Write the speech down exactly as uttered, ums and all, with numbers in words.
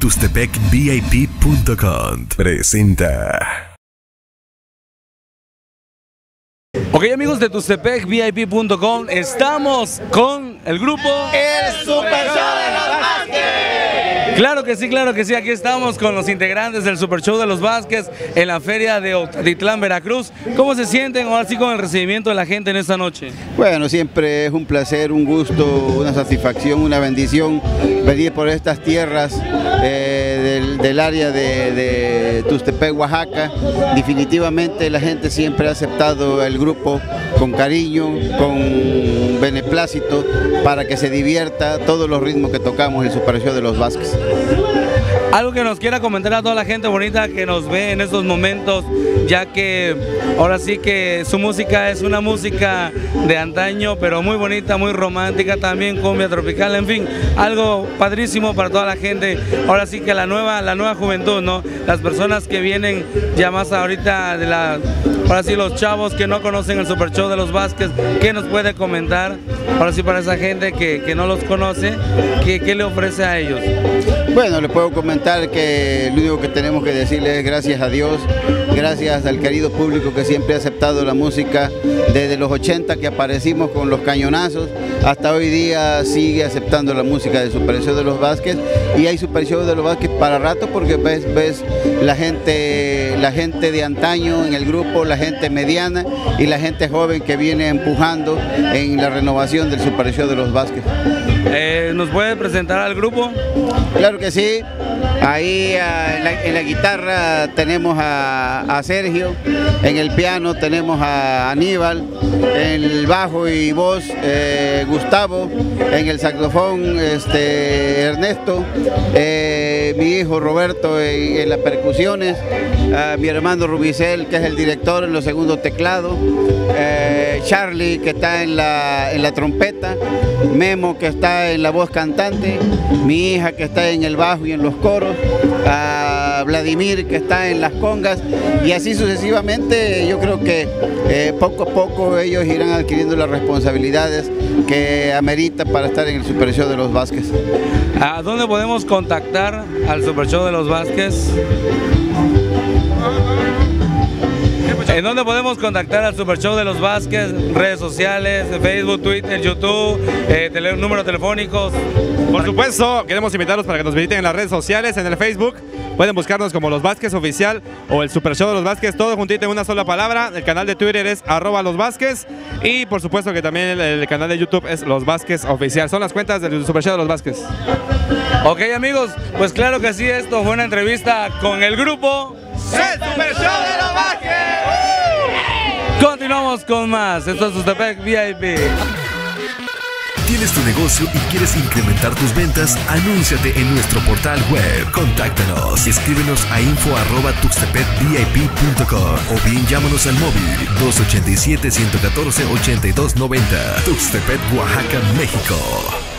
Tuxtepec V I P punto com presenta. Ok, amigos de Tuxtepec V I P punto com, estamos con el grupo El Super Show de los Vázquez. Claro que sí, claro que sí, aquí estamos con los integrantes del Super Show de los Vázquez en la feria de Octitlán, Veracruz. ¿Cómo se sienten ahora sí con el recibimiento de la gente en esta noche? Bueno, siempre es un placer, un gusto, una satisfacción, una bendición venir por estas tierras eh, del, del área de, de Tuxtepec, Oaxaca. Definitivamente la gente siempre ha aceptado el grupo con cariño, con beneplácito, para que se divierta todos los ritmos que tocamos en el Super Show de los Vázquez. Algo que nos quiera comentar a toda la gente bonita que nos ve en estos momentos, ya que ahora sí que su música es una música de antaño, pero muy bonita, muy romántica, también cumbia tropical, en fin, algo padrísimo para toda la gente. Ahora sí que la nueva, la nueva juventud, ¿no? Las personas que vienen ya más ahorita de la, ahora sí los chavos que no conocen el Super Show de los Vázquez, ¿qué nos puede comentar? Ahora sí para esa gente que, que no los conoce, ¿qué, qué le ofrece a ellos? Bueno, les puedo comentar que lo único que tenemos que decirles es gracias a Dios, gracias al querido público que siempre ha aceptado la música desde los ochenta que aparecimos con los cañonazos, hasta hoy día sigue aceptando la música del Super Show de los Vázquez, y hay Super Show de los Vázquez para rato porque ves, ves la gente, la gente de antaño en el grupo, la gente mediana y la gente joven que viene empujando en la renovación del Super Show de los Vázquez. Eh, ¿Nos puede presentar al grupo? Claro que sí, ahí uh, en, la, en la guitarra tenemos a, a Sergio, en el piano tenemos a Aníbal, en el bajo y voz eh, Gustavo, en el saxofón este, Ernesto, eh, mi hijo Roberto en, en las percusiones, uh, mi hermano Rubicel que es el director en los segundos teclados, eh, Charlie que está en la, en la trompeta, Memo que está en la voz cantante, mi hija que está en el bajo y en los coros, a Vladimir que está en las congas, y así sucesivamente. Yo creo que eh, poco a poco ellos irán adquiriendo las responsabilidades que amerita para estar en el Super Show de los Vázquez. ¿A dónde podemos contactar al Super Show de los Vázquez? ¿En dónde podemos contactar al Super Show de los Vázquez? Redes sociales, Facebook, Twitter, YouTube, eh, tele, números telefónicos. Por supuesto, queremos invitarlos para que nos visiten en las redes sociales, en el Facebook. Pueden buscarnos como Los Vázquez Oficial o el Super Show de los Vázquez, todo juntito en una sola palabra. El canal de Twitter es arroba Los Vázquez, y por supuesto que también el, el canal de YouTube es Los Vázquez Oficial. Son las cuentas del Super Show de los Vázquez. Ok, amigos, pues claro que sí, esto fue una entrevista con el grupo El Super Show de los Vázquez. Continuamos con más. Esto es Tuxtepec V I P. ¿Tienes tu negocio y quieres incrementar tus ventas? Anúnciate en nuestro portal web. Contáctanos. Escríbenos a info arroba tuxtepec V I P punto com o bien llámanos al móvil dos ochenta y siete, ciento catorce, ochenta y dos noventa. Tuxtepec, Oaxaca, México.